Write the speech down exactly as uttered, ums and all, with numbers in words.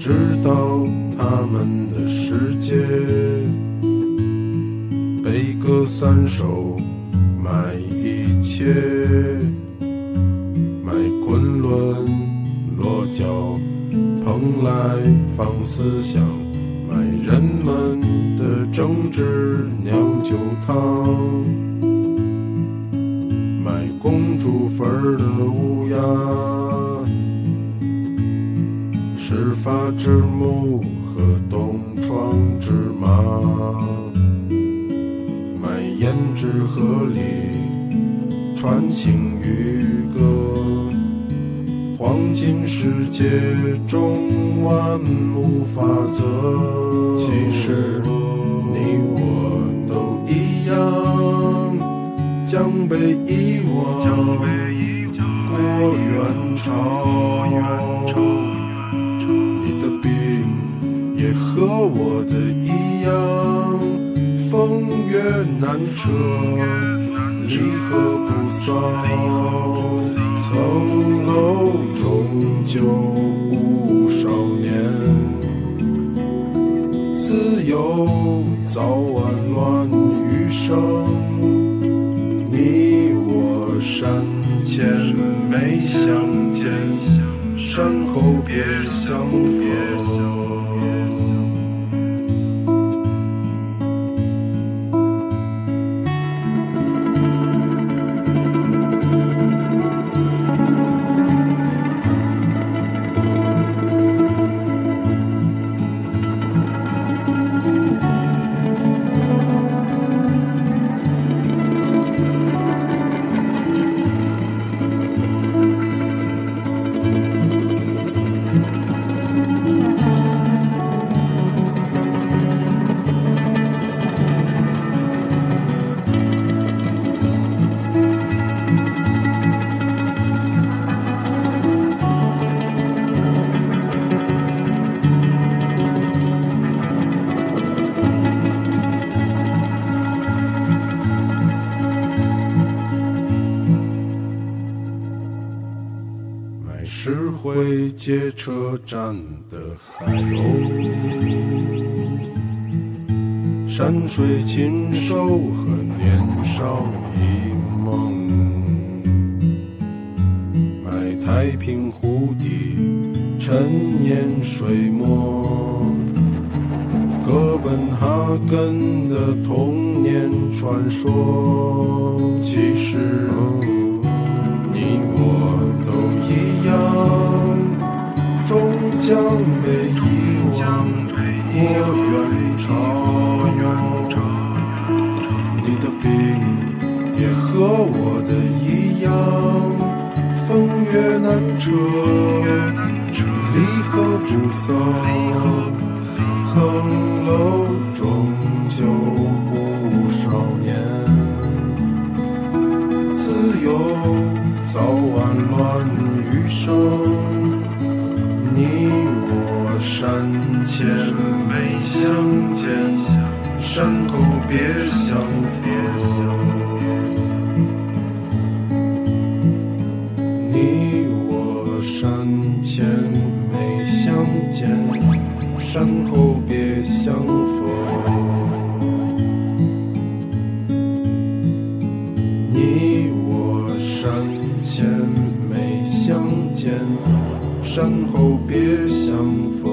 知道他们的世界，悲歌三首卖一切，卖昆仑落脚蓬莱放思想，卖人们的政治酿酒汤，卖公主坟的乌鸦，始发之木和东窗之马，卖胭脂河里传情渔歌，黄金世界中万物法则，其实你我都一样，将被遗忘过元朝，你的病也和我的一样，风月难测，离合不骚，层楼终究无少年，自由早晚乱余生，你我山前没相见，山后别相逢。石灰街车站的海鸥，山水禽兽和年少一梦，买太平湖底陈年水墨，哥本哈根的童年传说，其实你我都一样，终将被遗忘过元朝，你的病也和我的一样，风月难测，离合不骚，层楼终究无少年，自由早晚乱余生，你我山前没相见，山后别相逢。你我山前没相见，山后别相逢。你我山前没相见，山后别相逢。